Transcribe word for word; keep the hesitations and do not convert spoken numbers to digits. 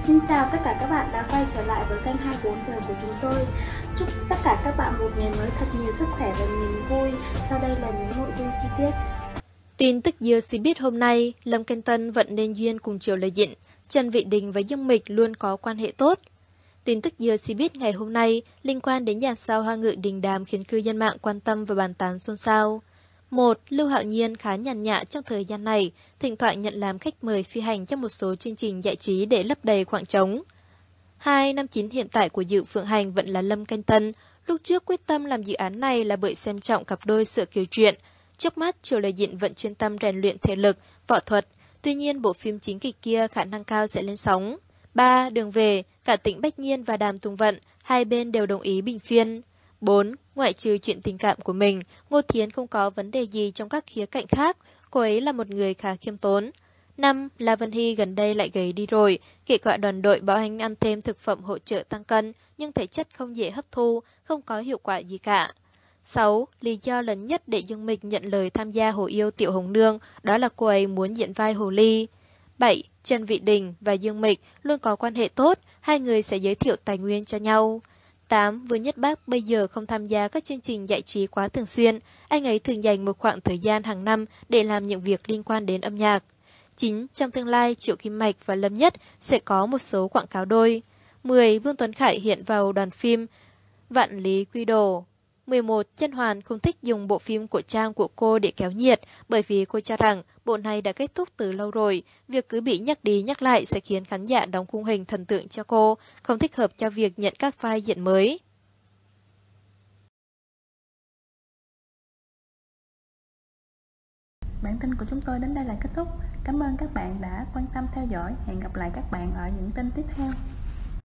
Xin chào tất cả các bạn đã quay trở lại với kênh hai mươi bốn giờ của chúng tôi. Chúc tất cả các bạn một ngày mới thật nhiều sức khỏe và niềm vui. Sau đây là những nội dung chi tiết. Tin tức giờ xí biết hôm nay, Lâm Canh Tân vẫn nên duyên cùng Triệu Lê Dĩnh, Trần Vị Đình và Dương Mịch luôn có quan hệ tốt. Tin tức giờ xí biết ngày hôm nay liên quan đến dàn sao Hoa Ngữ đình đám khiến cư dân mạng quan tâm và bàn tán xôn xao. Một, Lưu Hạo Nhiên khá nhàn nhã trong thời gian này, thỉnh thoảng nhận làm khách mời phi hành trong một số chương trình giải trí để lấp đầy khoảng trống. Hai, Nam chính hiện tại của Dự Phượng Hành vẫn là Lâm Canh Tân, lúc trước quyết tâm làm dự án này là bởi xem trọng cặp đôi Sở Kiều Truyện. Trước mắt, Triệu Lê Dĩnh vẫn chuyên tâm rèn luyện thể lực, võ thuật, tuy nhiên bộ phim chính kịch kia khả năng cao sẽ lên sóng. Ba, Đường về, cả Tĩnh Bách Nhiên và Đàm Tùng Vận, hai bên đều đồng ý bình phiên. Bốn, Ngoại trừ chuyện tình cảm của mình, Ngô Thiến không có vấn đề gì trong các khía cạnh khác, cô ấy là một người khá khiêm tốn. Năm, La Vân Hy gần đây lại gầy đi rồi, kể cả đoàn đội bảo anh ăn thêm thực phẩm hỗ trợ tăng cân, nhưng thể chất không dễ hấp thu, không có hiệu quả gì cả. Sáu, Lý do lớn nhất để Dương Mịch nhận lời tham gia Hồ Yêu Tiểu Hồng Nương, đó là cô ấy muốn diễn vai Hồ Ly. Bảy, Trần Vị Đình và Dương Mịch luôn có quan hệ tốt, hai người sẽ giới thiệu tài nguyên cho nhau. Tám, Vương Nhất Bác bây giờ không tham gia các chương trình giải trí quá thường xuyên, anh ấy thường dành một khoảng thời gian hàng năm để làm những việc liên quan đến âm nhạc. Chín, Trong tương lai, Triệu Kim Mạch và Lâm Nhất sẽ có một số quảng cáo đôi. Mười, Vương Tuấn Khải hiện vào đoàn phim Vạn Lý Quy Đồ. Mười một, Chân Hoàn không thích dùng bộ phim của Trang của cô để kéo nhiệt, bởi vì cô cho rằng bộ này đã kết thúc từ lâu rồi, việc cứ bị nhắc đi nhắc lại sẽ khiến khán giả đóng khung hình thần tượng cho cô, không thích hợp cho việc nhận các vai diễn mới. Bản tin của chúng tôi đến đây là kết thúc. Cảm ơn các bạn đã quan tâm theo dõi. Hẹn gặp lại các bạn ở những tin tiếp theo.